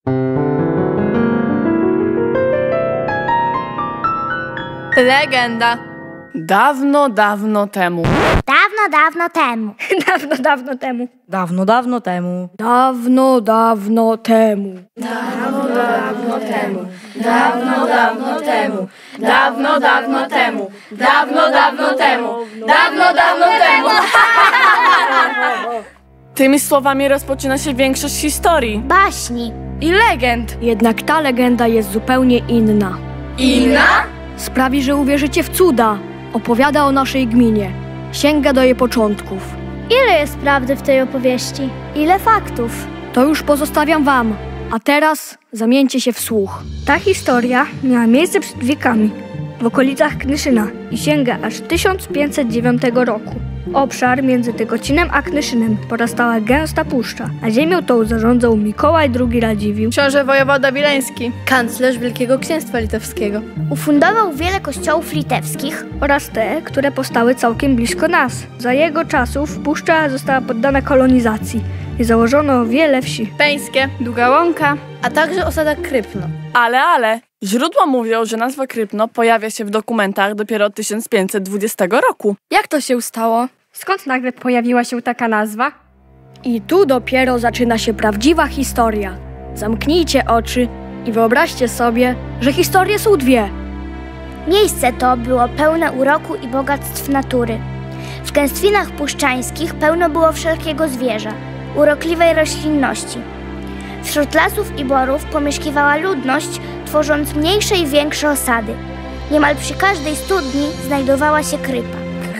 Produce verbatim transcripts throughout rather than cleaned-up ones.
Legenda. Dawno, dawno temu. Dawno, dawno temu. Dawno, dawno temu. Dawno, dawno temu. Dawno, dawno temu. Dawno, dawno temu. Dawno, dawno temu. Dawno, dawno temu. Dawno, dawno temu. Dawno, dawno temu. Tymi słowami rozpoczyna się większość historii Baśni. i legend. Jednak ta legenda jest zupełnie inna. Inna? Sprawi, że uwierzycie w cuda. Opowiada o naszej gminie. Sięga do jej początków. Ile jest prawdy w tej opowieści? Ile faktów? To już pozostawiam wam. A teraz zamieńcie się w słuch. Ta historia miała miejsce przed wiekami, w okolicach Knyszyna i sięga aż tysiąc pięćset dziewiątego roku. Obszar między Tykocinem a Knyszynem porastała gęsta puszcza, a ziemią tą zarządzał Mikołaj drugi Radziwiłł, Książę wojewoda wileński, kanclerz Wielkiego Księstwa Litewskiego. Ufundował wiele kościołów litewskich oraz te, które powstały całkiem blisko nas. Za jego czasów puszcza została poddana kolonizacji i założono wiele wsi. Peńskie, Długa Łąka, a także osada Krypno. Ale, ale, źródła mówią, że nazwa Krypno pojawia się w dokumentach dopiero od tysiąc pięćset dwudziestego roku. Jak to się stało? Skąd nagle pojawiła się taka nazwa? I tu dopiero zaczyna się prawdziwa historia. Zamknijcie oczy i wyobraźcie sobie, że historie są dwie. Miejsce to było pełne uroku i bogactw natury. W gęstwinach puszczańskich pełno było wszelkiego zwierza, urokliwej roślinności. Wśród lasów i borów pomieszkiwała ludność, tworząc mniejsze i większe osady. Niemal przy każdej studni znajdowała się krypa.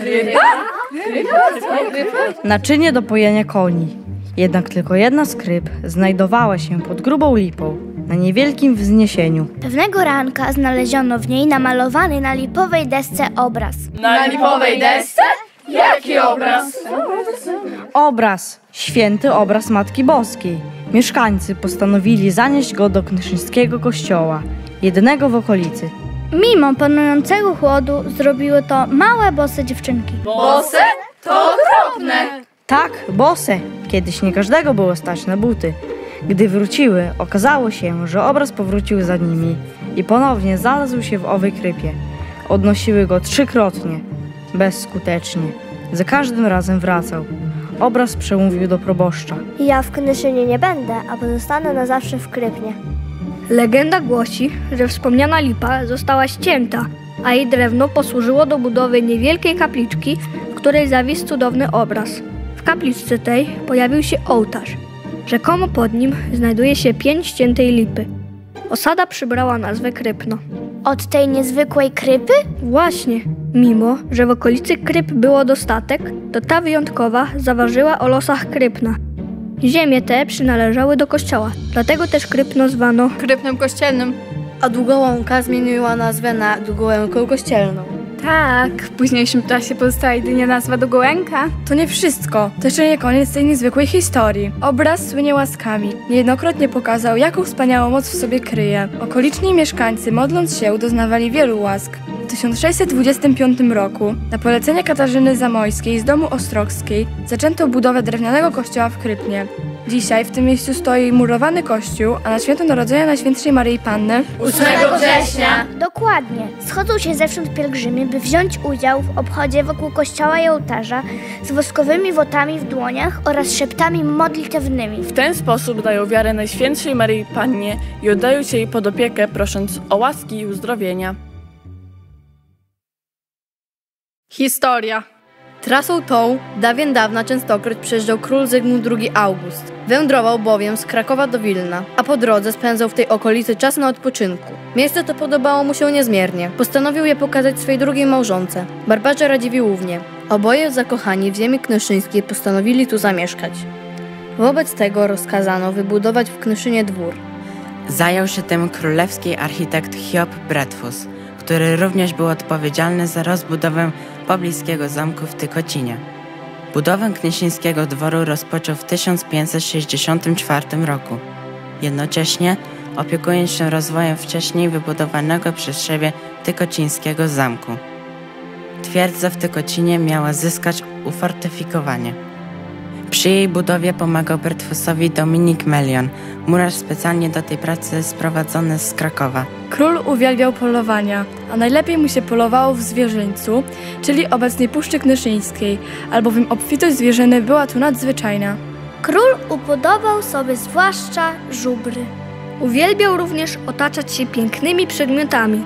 Naczynie do pojenia koni. Jednak tylko jedna z kryp znajdowała się pod grubą lipą, na niewielkim wzniesieniu. Pewnego ranka znaleziono w niej namalowany na lipowej desce obraz. Na lipowej desce? Jaki obraz? Obraz, święty obraz Matki Boskiej. Mieszkańcy postanowili zanieść go do knyszyńskiego kościoła, jedynego w okolicy. Mimo panującego chłodu zrobiły to małe, bose dziewczynki. Bose? To okropne! Tak, bose. Kiedyś nie każdego było stać na buty. Gdy wróciły, okazało się, że obraz powrócił za nimi i ponownie znalazł się w owej krypie. Odnosiły go trzykrotnie, bezskutecznie. Za każdym razem wracał. Obraz przemówił do proboszcza. Ja w Knyszynie nie będę, a pozostanę na zawsze w Krypnie. Legenda głosi, że wspomniana lipa została ścięta, a jej drewno posłużyło do budowy niewielkiej kapliczki, w której zawisł cudowny obraz. W kapliczce tej pojawił się ołtarz. Rzekomo pod nim znajduje się pień ściętej lipy. Osada przybrała nazwę Krypno. Od tej niezwykłej krypy? Właśnie, mimo że w okolicy Kryp było dostatek, to ta wyjątkowa zaważyła o losach Krypna. Ziemie te przynależały do kościoła, dlatego też Krypno zwano Krypnem kościelnym. A Długa Łąka zmieniła nazwę na Długołękę Kościelną. Tak, w późniejszym czasie pozostała jedynie nazwa Długołęka. To nie wszystko, to jeszcze nie koniec tej niezwykłej historii. Obraz słynie łaskami. Niejednokrotnie pokazał, jaką wspaniałą moc w sobie kryje. Okoliczni mieszkańcy, modląc się, doznawali wielu łask. W tysiąc sześćset dwudziestym piątym roku, na polecenie Katarzyny Zamojskiej z domu Ostrogskiej, zaczęto budowę drewnianego kościoła w Krypnie. Dzisiaj w tym miejscu stoi murowany kościół, a na święto Narodzenia Najświętszej Maryi Panny ósmego września. Dokładnie. Schodzą się zewsząd pielgrzymi, by wziąć udział w obchodzie wokół kościoła i ołtarza z woskowymi wotami w dłoniach oraz szeptami modlitewnymi. W ten sposób dają wiarę Najświętszej Maryi Pannie i oddają się jej pod opiekę, prosząc o łaski i uzdrowienia. Historia. Trasą tą dawien dawna częstokroć przejeżdżał król Zygmunt drugi August. Wędrował bowiem z Krakowa do Wilna, a po drodze spędzał w tej okolicy czas na odpoczynku. Miejsce to podobało mu się niezmiernie. Postanowił je pokazać swej drugiej małżonce, Barbarze Radziwiłłównie. Oboje zakochani w ziemi knyszyńskiej postanowili tu zamieszkać. Wobec tego rozkazano wybudować w Knyszynie dwór. Zajął się tym królewski architekt Hiob Bredfus, który również był odpowiedzialny za rozbudowę pobliskiego zamku w Tykocinie. Budowę knyszyńskiego dworu rozpoczął w tysiąc pięćset sześćdziesiątym czwartym roku. Jednocześnie opiekując się rozwojem wcześniej wybudowanego przez siebie tykocińskiego zamku. Twierdza w Tykocinie miała zyskać ufortyfikowanie. Przy jej budowie pomagał Bratfusowi Dominik Melion, murarz specjalnie do tej pracy sprowadzony z Krakowa. Król uwielbiał polowania, a najlepiej mu się polowało w Zwierzyńcu, czyli obecnej Puszczy Knyszyńskiej, albowiem obfitość zwierzyny była tu nadzwyczajna. Król upodobał sobie zwłaszcza żubry. Uwielbiał również otaczać się pięknymi przedmiotami.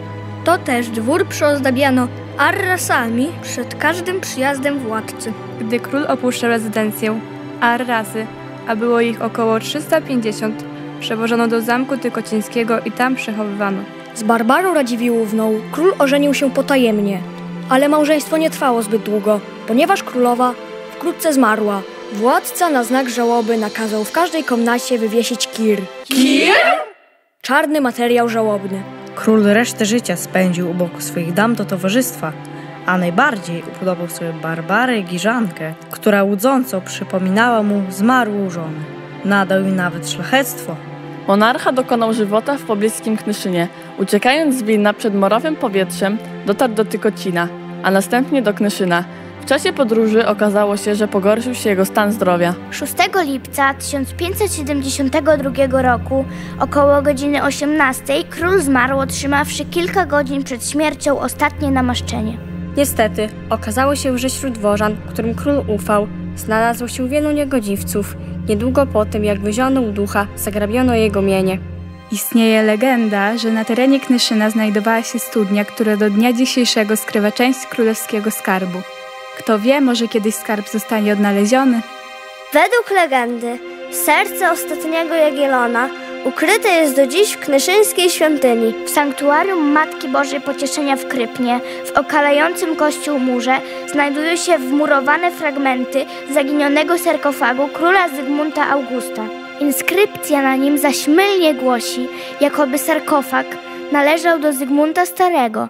To też dwór przyozdabiano arrasami przed każdym przyjazdem władcy. Gdy król opuszczał rezydencję, arrasy, a było ich około trzysta pięćdziesiąt, przewożono do zamku Tykocińskiego i tam przechowywano. Z Barbarą Radziwiłłówną król ożenił się potajemnie, ale małżeństwo nie trwało zbyt długo, ponieważ królowa wkrótce zmarła. Władca na znak żałoby nakazał w każdej komnacie wywiesić kir. Kir? Czarny materiał żałobny. Król resztę życia spędził u boku swoich dam do towarzystwa, a najbardziej upodobał sobie Barbarę Giżankę, która łudząco przypominała mu zmarłą żonę. Nadał im nawet szlachectwo. Monarcha dokonał żywota w pobliskim Knyszynie. Uciekając z Wilna przed morowym powietrzem, dotarł do Tykocina, a następnie do Knyszyna. W czasie podróży okazało się, że pogorszył się jego stan zdrowia. szóstego lipca tysiąc pięćset siedemdziesiątego drugiego roku, około godziny osiemnastej, król zmarł, otrzymawszy kilka godzin przed śmiercią ostatnie namaszczenie. Niestety, okazało się, że wśród dworzan, którym król ufał, znalazło się wielu niegodziwców. Niedługo po tym, jak wyziono u ducha, zagrabiono jego mienie. Istnieje legenda, że na terenie Knyszyna znajdowała się studnia, która do dnia dzisiejszego skrywa część królewskiego skarbu. Kto wie, może kiedyś skarb zostanie odnaleziony? Według legendy, serce ostatniego Jagiellona ukryte jest do dziś w knyszyńskiej świątyni. W sanktuarium Matki Bożej Pocieszenia w Krypnie, w okalającym kościół murze, znajdują się wmurowane fragmenty zaginionego sarkofagu króla Zygmunta Augusta. Inskrypcja na nim zaś mylnie głosi, jakoby sarkofag należał do Zygmunta Starego.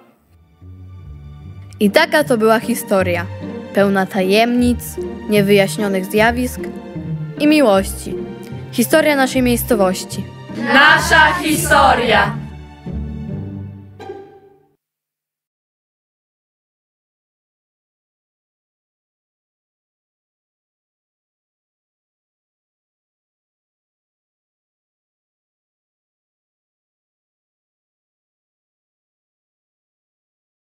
I taka to była historia, pełna tajemnic, niewyjaśnionych zjawisk i miłości. Historia naszej miejscowości. Nasza historia!